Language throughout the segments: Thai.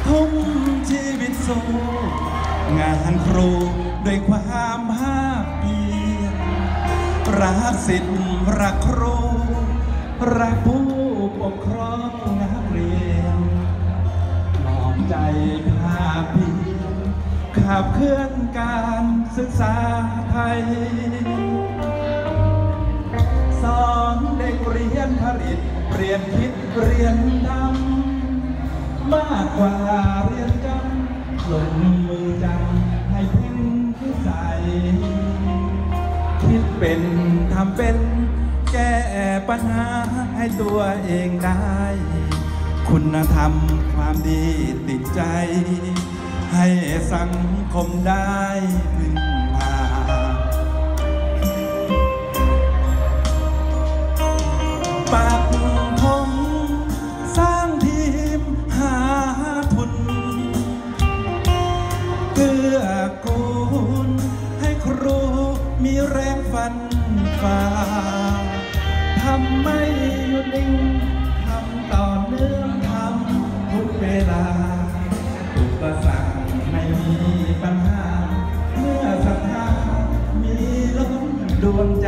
ทุ่มชีวิตสู้งานครูด้วยความภาคเพียรรักศิษย์รักครูรักผู้ปกครองนักเรียนน้อมใจภาคเพียรขับเคลื่อนการศึกษาไทยสอนเด็กเรียนผลิตเปลี่ยนคิดเรียนดำมากกว่าเรียนจำลงมือจำให้เพ่งใจคิดเป็นทำเป็นแก้ปัญหาให้ตัวเองได้คุณธรรมความดีติดใจให้สังคมได้พึ่งพาปักธงสร้างทีมหาทุนเกื้อกูลให้ครูมีแรงฟันฝ่าทำไม่หยุดนิ่งทำต่อเนื่องทำทุกเวลาอุปสรรคไม่มีปัญหาเมื่อศรัทธามีล้นดวงใจ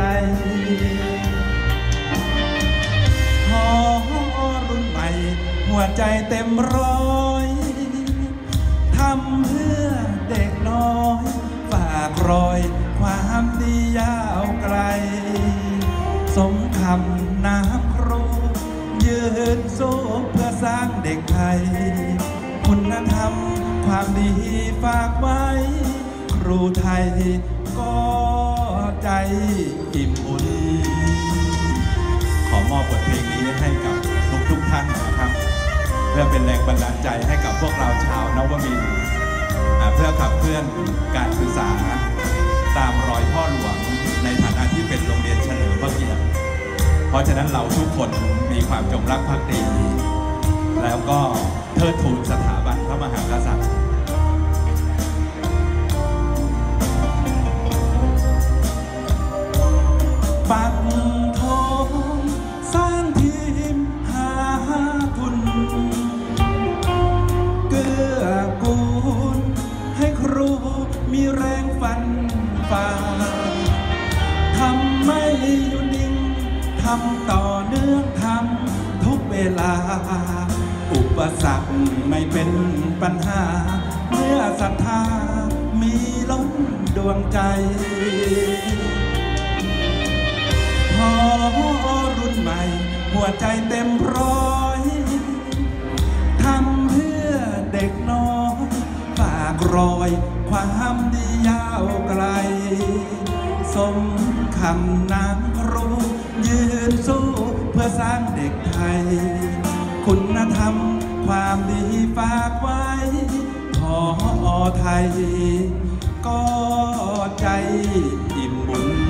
พอรุ่นใหม่หัวใจเต็มร้อยทำเพื่อเด็กน้อยฝากรอยความดียาวไกลสมคำน้ำครูยืนสู้เพื่อสร้างเด็กไทยคุณธรรมความดีฝากไว้ครูไทยก็ใจอิ่มอุ่นขอมอบบทเพลงนี้ให้กับทุกท่านนะครับเพื่อเป็นแรงบันดาลใจให้กับพวกเราชาวนวมินทร์เพื่อขับเคลื่อนการศึกษาตามรอยพ่อหลวงในฐานะที่เป็นโรงเรียนเฉลิมพระเกียรติเพราะฉะนั้นเราทุกคนมีความจงรักภักดีแล้วก็เทิดทูนสถาบันพระมหากษัตริย์ปักธงสร้างทีมหาทุนเกื้อกูลให้ครูมีแรงฟันฝ่าทำไม่หยุดนิ่งทำต่อเนื่องทำทุกเวลาอุปสรรคไม่เป็นปัญหาเมื่อศรัทธามีล้นดวงใจพอรุ่นใหม่หัวใจเต็มร้อยทำเพื่อเด็กน้อยฝากรอยความดียาวไกลสมคำนางครูยืนสู้เพื่อสร้างเด็กไทยคุณธรรมความดีฝากไว้พอไทยก็ใจอิ่มบุญ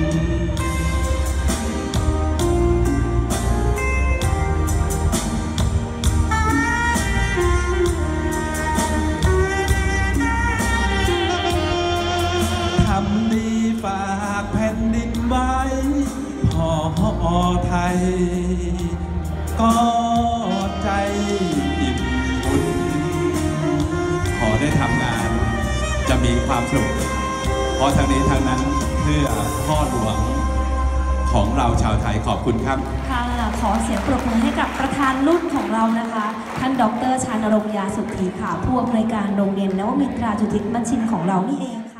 ทำดีฝากแผ่นดินไว้พอไทยก็ใจอิ่มบุญขอได้ทำงานจะมีความสุขเพราะทางนี้ทางนั้นเพื่อพ่อหลวงของเราชาวไทยขอบคุณครับค่ะขอเสียงปรบมือให้กับประธานรุ่นของเรานะคะท่านดร.ชานรงค์ ยาสุธีค่ะผู้อำนวยการโรงเรียนนวมินทราจุฑิตบัญชินของเรานี่เองค่ะ